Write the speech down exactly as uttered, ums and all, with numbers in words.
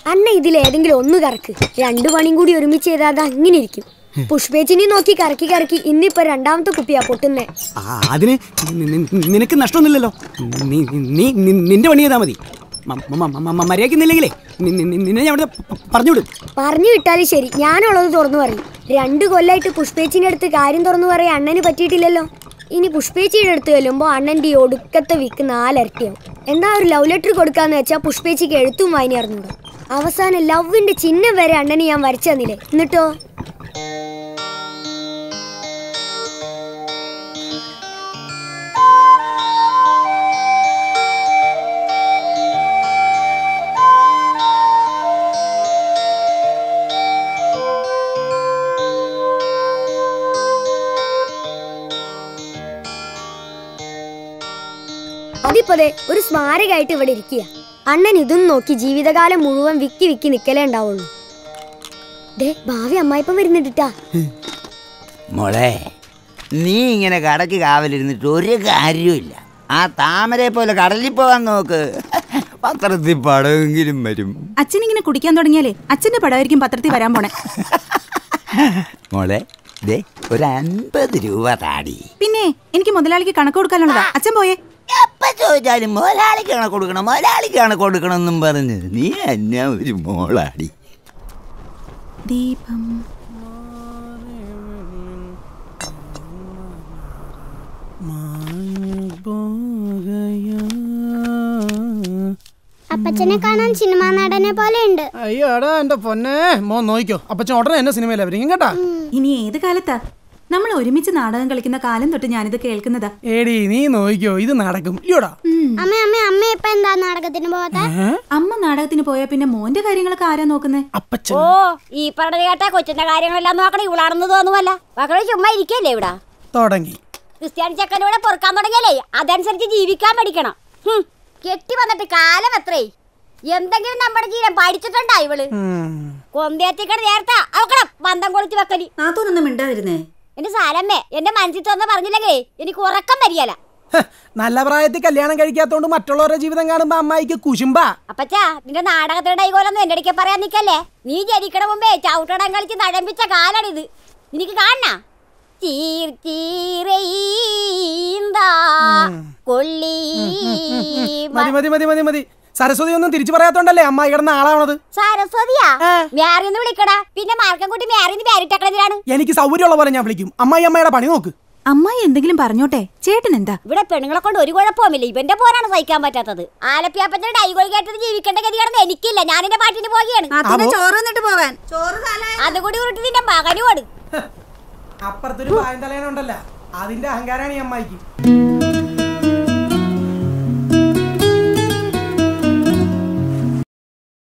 അണ്ണ ഇതിലേതെങ്കിലും ഒന്ന് കറക്ക്. രണ്ടു പണിയും കൂടി ഒരുമിച്ച് ചെയ്താൽ അത് അങ്ങനെ ഇരിക്കും. പുഷ്പേച്ചിനെ നോക്കി കറക്കി കറക്കി ഇന്നിപ്പോ രണ്ടാമത്തെ കുപ്പിയാ പൊട്ടുന്നേ. അതിന് നിനക്ക് നഷ്ടമൊന്നുമില്ലല്ലോ. നീ നിന്റെ പണി ചെയ്താൽ മതി. മര്യാദക്കുന്നില്ലെങ്കിലേ നിന്നെ ഞാൻ അവിടെ പറഞ്ഞുവിടും. പറഞ്ഞു വിട്ടാലും ശരി, ഞാനുള്ളത് തുറന്നു പറയും. രണ്ടു കൊല്ലായിട്ട് പുഷ്പേച്ചിന്റെ അടുത്ത് കാര്യം തുറന്നു പറയാൻ അണ്ണന് പറ്റിയിട്ടില്ലല്ലോ. ഇനി പുഷ്പേച്ചിയുടെ അടുത്ത് ചെല്ലുമ്പോ അണ്ണന്റെ ഈ ഒടുക്കത്തെ വിക്ക് നാലരട്ടിയാവും. എന്താ ഒരു ലവ് ലെറ്റർ കൊടുക്കാന്ന് വെച്ചാൽ പുഷ്പേച്ചിക്ക് എഴുത്തും വായന അറിഞ്ഞൂടാ. അവസാനം ലവിന്റെ ചിഹ്നം വരെ അണ്ണന് ഞാൻ വരച്ചു തന്നില്ലേ. എന്നിട്ടോ അതിപ്പതെ ഒരു സ്മാരകമായിട്ട് ഇവിടെ ഇരിക്കുക. അണ്ണൻ ഇതും നോക്കി ജീവിതകാലം മുഴുവൻ വിക്കി വിക്കി നിക്കലേ ഉണ്ടാവുള്ളൂ. ദേ ഭാവി അമ്മായിപ്പം വരുന്നുണ്ടിട്ടാ. മോളെ, നീ ഇങ്ങനെ കടക്ക് കാവലിരുന്നിട്ട് ഒരു കാര്യമില്ല. ആ താമരയെ പോലെ കടലിൽ പോകാൻ നോക്ക്. പത്രത്തിൽ പടമെങ്കിലും വരും. അച്ഛൻ ഇങ്ങനെ കുടിക്കാൻ തുടങ്ങിയാലേ അച്ഛന്റെ പടമായിരിക്കും പത്രത്തിൽ വരാൻ പോണേ. മോളെ, ദേ ഒരു അൻപത് രൂപ താടി. പിന്നെ എനിക്ക് മുതലാളിക്ക് കണക്ക് കൊടുക്കാനുള്ളതാ. അച്ഛൻ പോയേ. എപ്പ ചോദിച്ചാലും മുതലാളിക്ക് കണക്ക് കൊടുക്കണം, മുതലാളിക്ക് കണക്ക് കൊടുക്കണം എന്നും പറഞ്ഞ് നീ എന്നാ ഒരു മോളാടി. ദീപം അപ്പച്ചനെ കാണാൻ സിനിമാ നടനെ പോലെ ഉണ്ട്. അയ്യോടാ എന്റെ പൊന്നെ, മോൻ നോക്കിക്കോ. അപ്പച്ചൻ ഉടനെ എന്നെ സിനിമയിലാ വരും കേട്ടാ. ഇനി ഏത് കാലത്താ? നമ്മൾ ഒരുമിച്ച് നാടകം കളിക്കുന്ന കാലം തൊട്ട് ഞാനിത് കേൾക്കുന്നതാ. ഏടി നീ നോക്കിക്കോ, ഇത് നടക്കും. അമ്മ അമ്മ അമ്മ ഇപ്പൊ എന്താ നാടകത്തിന് പോകാത്ത? അമ്മ നാടകത്തിന് പോയാ പിന്നെ മോന്റെ കാര്യങ്ങളൊക്കെ ആരാ നോക്കുന്നേ? അപ്പച്ചൻ. ഓ, ഈ പറഞ്ഞ കേട്ടാ കൊച്ചിന്റെ കാര്യങ്ങളെല്ലാം നോക്കണം. ഇവളാണെന്ന് തോന്നുമല്ല. മക്കളെ ചുമ്മാ ഇരിക്കല്ലേ ഇവിടെ. തുടങ്ങി ക്രിസ്ത്യാനി ചെക്കനൂടെ പൊറുക്കാൻ തുടങ്ങിയല്ലേ അതനുസരിച്ച് ജീവിക്കാൻ പഠിക്കണം. കെട്ടി വന്നിട്ട് കാലം എത്രേ. എന്തെങ്കിലും നമ്മുടെ ജീവൻ പഠിച്ചിട്ടുണ്ടാ ഇവള്? കൊന്തേത്തിക്കട നേരത്തെ അവക്കട ബന്ധം കൊടുത്ത് വെക്കല്. നാത്തോനൊന്നും മിണ്ടാതിരുന്നേ. എന്റെ സാലമ്മേ, എന്റെ മനസ്സിൽ തോന്നുന്ന പറഞ്ഞില്ലെങ്കിലേ എനിക്ക് ഉറക്കം വരികല. നല്ല പ്രായത്തിൽ കല്യാണം കഴിക്കാത്തോണ്ട് മറ്റുള്ളവരുടെ ജീവിതം കാണുമ്പോ അമ്മായിക്ക് കുശുമ്പാ. അപ്പച്ചാ, നിന്റെ നാടകത്തിന്റെ ഡൈകോലൊന്നും എന്റെ ഇടയ്ക്ക് പറയാൻ നിക്കല്ലേ. നീ ജനിക്കണ മുമ്പേ ചവിട്ടടം കളിച്ച് നഴമ്പിച്ച കാലാണിത്. എനിക്ക് കാണണ മതി മതി മതി മതി മതി. സരസ്വതി ഒന്നും തിരിച്ചു പറയാത്തോണ്ടല്ലേ അമ്മായി കിടന്ന ആളാവണത്. സരസ്വതിയാ? മ്യാരിന്ന് വിളിക്കടാ. പിന്നെ മാർക്കൻകുട്ടി മ്യാരിന്ന് പേരിട്ടേക്കണതിനാണ്. എനിക്ക് സൗകര്യമുള്ള പോലെ ഞാൻ വിളിക്കും. അമ്മായി അമ്മയുടെ പണി നോക്ക്. അമ്മായി എന്തെങ്കിലും പറഞ്ഞോട്ടെ. ചേട്ടൻ എന്താ ഇവിടെ പെണ്ണുങ്ങളെ കൊണ്ട് ഒരു കുഴപ്പമില്ല. ഇവന്റെ പോരാണ് സഹിക്കാൻ പറ്റാത്തത്. ആലപ്പിയാപ്പത്തിന്റെ ഡൈഗോൾ കേട്ടത് ജീവിക്കേണ്ട ഗതിയാണെന്ന് എനിക്കില്ല. ഞാൻ എന്റെ പാട്ടിന് പോവുകയാണ്. അതുകൂടി ഉരുട്ടി നിന്റെ മകനോട്. അപ്പുറത്തൊരു പായന്തലേനുണ്ടല്ല, അതിന്റെ അഹങ്കാരാണ് ഈ അമ്മായിക്ക്.